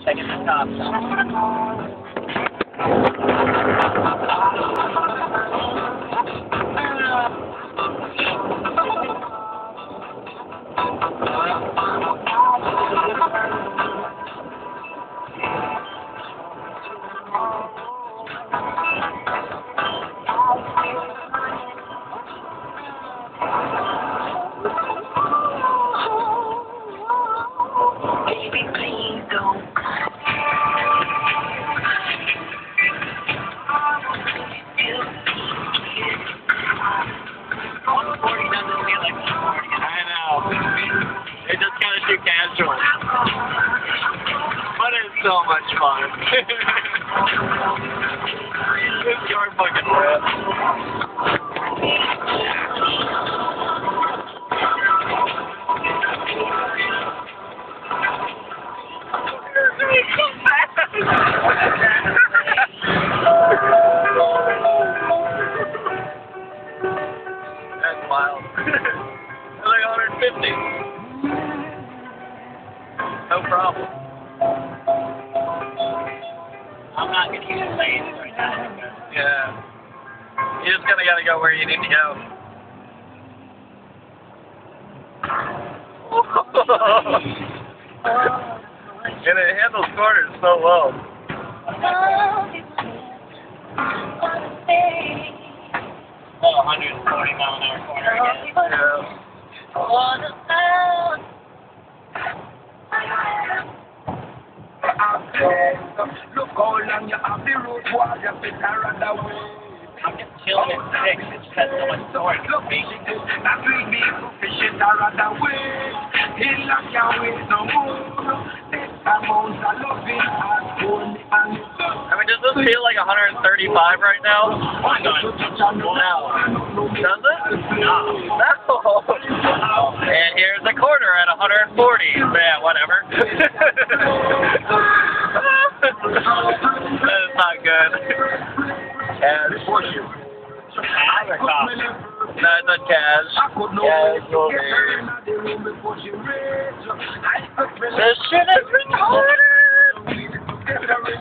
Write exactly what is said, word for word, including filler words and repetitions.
Checking the top. Baby, please don't cry. one forty doesn't feel like one forty. I know. It just kind of too casual. But it's so much fun. This car fucking rips. That's wild. That's like one fifty. No problem. I'm not gonna use lanes right now. Yeah. You just kinda gotta go where you need to go. And it handles corners so well. Oh, one forty mile an hour corner again. Yeah. Look how long you have the road, boy, you fit around the way. I'm just chilling at six. It just has so much storage. Look, that will be fishing around the way. He like your way no more. This amount of loving has only and I mean, does this feel like one thirty-five right now? no. No. Does it? No. No. And here's the quarter at one forty. Yeah, whatever. That's not good. Cash. Cash or cop? No, it's not cash. Cash will be. This shit is retarded!